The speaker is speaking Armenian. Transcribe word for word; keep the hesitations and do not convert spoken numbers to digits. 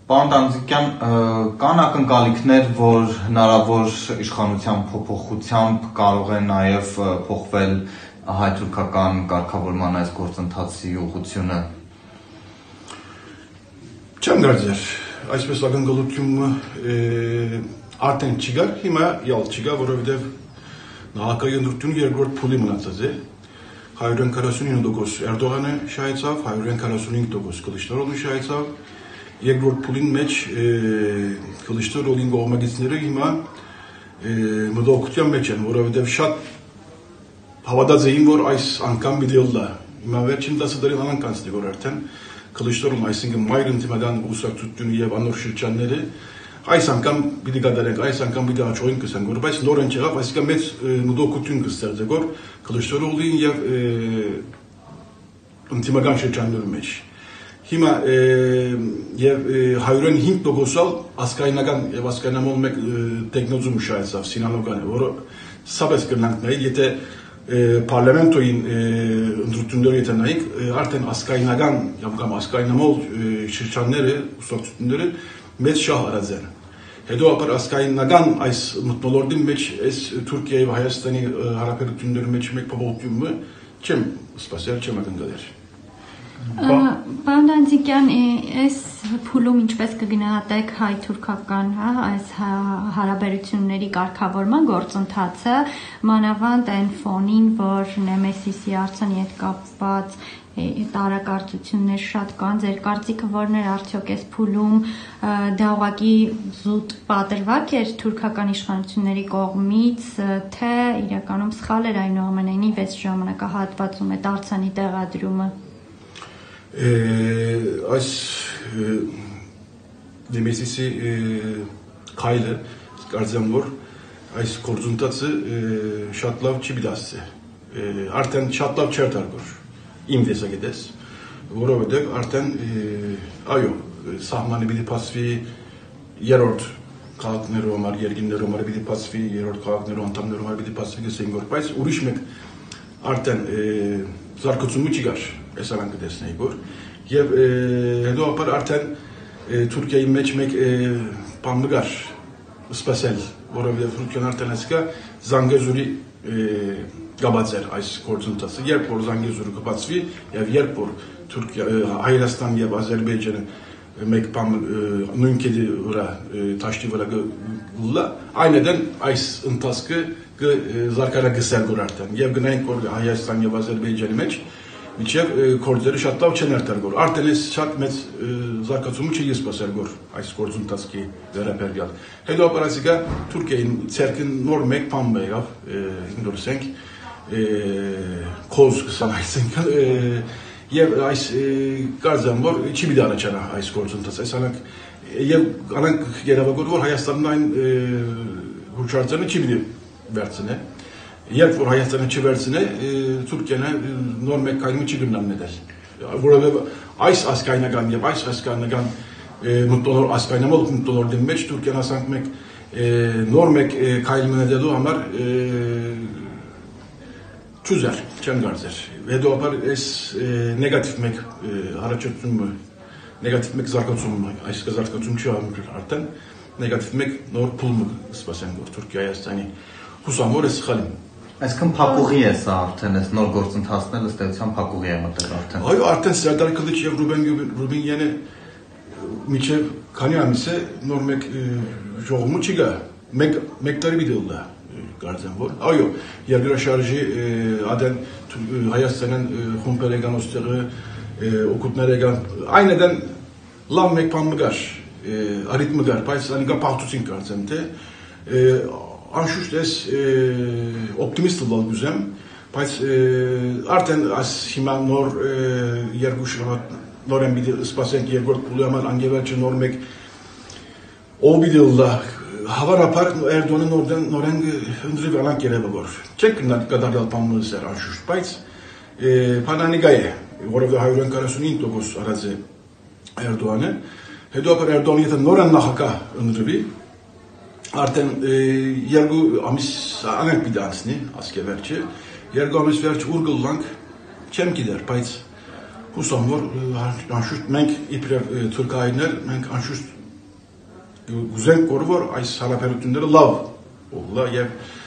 Պարոն Տանձիկյան, կան ակնկալիքներ, որ հնարավոր իշխանության փոփոխությամբ կարող է նաև փոխվել հայ-թուրքական կարգավորման այս գործընթացի ուղղությունը։ Չեմ կարծեր, այսպես ակնկալությունը արդեն չկար, հիմա յալ չկա, որովհետև նահանգային երկրորդ փուլի մնացած է։ հարյուր քառասունինը տոկոս Էրդողանը շահեցավ, հարյուր քառասունհինգ տոկոս Կլիչդարովը շահեցավ, երկրորդ փուլին մեջ Կլիչդարովին կողմնակիցները հիմա մտահոգության մեջ են, որովհետև շատ հավատաց էին, որ այս անգամ պիտի ելնա։ Հիմա վերջին տասը տարին անկանցնի, որ արդեն Կլիչդարովն, այսինքն մայր ընդդիմական կուսակցությունը եւ անոր շրջանները այս անգամ պիտի կատարենք, այս անգամ պիտի հաջողենք կսենք, որ բայց նոր են չեղավ, այսինքն մեծ մտահոգություն կստեղծի, որ Կլիչդարովին եւ ընդդիմական շրջաններում մեջ։ Հիմա եւ հարյուր հինգ տոկոսալ ասկայնական եւ ասկայնամոլ մեկ տեխնոզում շահեցավ Սինանոգանը, որը սաբես կնանք նայ, եթե parlamentoyin ընդրությունները եթե նայենք, արդեն ասկայնական կամ ասկայնամոլ շրջանները, ուսուցումները մեծ շահ արած են։ Հետո ապար ասկայնական այս մթնոլորտի մեջ այս Թուրքիայի եւ Հայաստանի հարաբերությունների մեջ մեկ փոփոխությունը չեմ սպասել, չեմ ակնկալել։ Պարոն Տանձիկյան, այս փուլում ինչպես կգնահատեք հայ-թուրքական այս հարաբերությունների կարգավորման գործընթացը, մանավանդ այն ֆոնին, որ Նեմեսիսի արձանի հետ կապված տարակարծություններ շատ կան, ձեր կարծիքը որն էր արդյոք այս փուլում դա ուղղակի զուտ պատրվակ էր թուրքական իշխանությունների կողմից, թե իրականում սխալ էր այնուամենայնիվ այս ժամանակահատվածում այդ արձանի տեղադրումը։ Այս Նեմեսիսի քայլը կարծեմ որ այս գործընթացը շատ լավ չի դասը։ Արդեն շատ լավ չէր դարձել իմ տեսակետից, որովհետև արդեն այո, սահմանը պիտի փաստվի երրորդ քաղաքներով համար, երկիններով համար պիտի փաստվի, երրորդ քաղաքներով անդամներով համար պիտի փաստվի գսենք որ, բայց ուրիշ մեկ արդեն զարգացումը չկար, այս արանքը տեսնեի որ, եւ հետո ապար արդեն Թուրքիայի մեջ մեկ բան կար, սպասել, որովհետև Թուրքիան արդեն ասկա Զանգեզուրի գաբացեր այս գործընթացը, երբ որ Զանգեզուրը կբացվի եւ երբ որ Թուրքիա, Հայաստան եւ Ադրբեջանը մեկ բան նույն կետի վրա տաշտի վրա գլա, այնედեն այս ընթացքը կզարգանա գսել որ արդեն եւ գնայինք որ Հայաստան եւ Ադրբեջանի մեջ միջև գործերը շատ լավ չեն արտարգոր։ Արդեն այս շատ մեծ զարգացումը չի սպասել որ այս գործընթացի վերաբերյալ։ Հետո ապարասիկա Թուրքիային ցերկին նոր մեկ բան եղավ, ինքնորսենք կոզ կսան այսինքն եւ այս կարծեմ որ չի պիտի առաջանա այս գործընթացը, այս անակ եւ անակ երևակոր որ Հայաստանն այն հուշարձանը չի պիտի վերցնե։ Երբ որ Հայաստանը չվերցնե, Թուրքիան նոր մեկ քայլում չի գնամնել։ Որովհետև այս ասկայնական եւ այս ասկայնական մտոնոր ասկայնամոլ մտոնորի մեջ Թուրքիան ասանք մեկ նոր մեկ քայլում ունենալու համար ճուզեր, չեմ կարծեր։ Հետո ապար այս նեգատիվ մեկ հարաճությունը, նեգատիվ մեկ զարգացումը, այս զարգացումը չի ամրել արդեն, նեգատիվ մեկ նոր փուլ սպասենք որ Թուրքիա-Հայաստանի հուսամորը սխալին։ Այսքան փակուղի է սա արդեն, այս նոր գործընթացն ըստ էության փակուղի է մտել արդեն։ Այո, արդեն Սերդար Կլիչ եւ Ռուբեն Ռուբինյանը միջև քանի ամիս է նոր մեկ ժողովը չի գա։ Մեկ մեկ տարի դիլա կարծեմ որ։ Այո, երկրաշարժի ադեն Հայաստանն խումբեր եկան ոստեղը օկուպներ եկան։ Այնედեն լավ մեկ բան մգար, արիթմը գար, բայց անիկա փախտուցին կարծեմ թե անշուշտ ես օպտիմիստ լալ գուզեմ, բայց արդեն այս հիմա նոր երկու շրվատ նոր են բիդի սպասենք երկորդ պուլի համար անգևերջը նոր մեկ ով բիդի լա հավարապար Էրդոնը նորդեն նորեն ընդրիվ ալանք երևը որ չեք կդարյալ պամնուզը սեր անշուշտ, բայց պանանիգա է, որով հարյուր քառասունհինգ տոկոս արած է Էրդոանը, հետո ապար Էրդոնը եթե նոր են նախակա ընդրիվի արդեն երկու ամիս անենք պիտի անցնի, ասկե վերջը, երկու ամիս վերջ ուր գլանք չեմ գիտեր, բայց հուսամ որ անշուշտ մենք իբրև թուրքայիններ, մենք անշուշտ գուզենք որ որ այս հարաբերությունները լավ ուղղա եւ